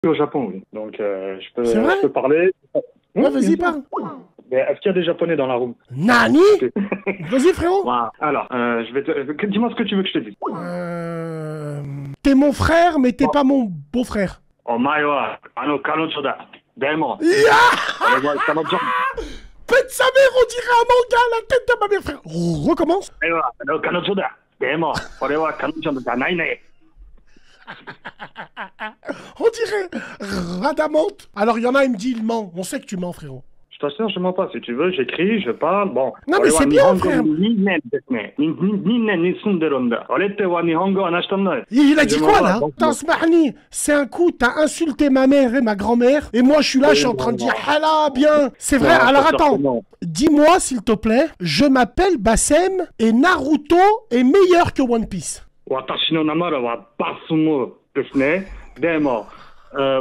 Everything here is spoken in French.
au Japon, oui. Donc, C'est vrai? je peux parler. Ouais, Oui, vas-y, bien sûr. parle. Mais est-ce qu'il y a des Japonais dans la room? Nani? Vas-y, frérot. Voilà. Alors, dis-moi ce que tu veux que je te dise. T'es mon frère, mais t'es pas mon beau-frère. Omae wa, kanojo da. Demo. Ya! Orewa kanojo. Pète sa mère, on dirait un manga, la tête de ma mère, frère. Recommence. Omae wa, kanojo da. Demo. Orewa kanojo da nai ne. On dirait Radamante. Alors, il y en a, il me dit, il ment. On sait que tu mens, frérot. Je t'assure, je mens pas. Si tu veux, j'écris, je parle. Bon. Non, mais c'est bien, frère. Il a dit quoi, là? Tasmahni, c'est un coup, t'as insulté ma mère et ma grand-mère, et moi, je suis là, je suis en train de dire, hala, bien. C'est vrai, alors attends. Dis-moi, s'il te plaît, je m'appelle Bassem, et Naruto est meilleur que One Piece. 私の名前はバスムですね。でも、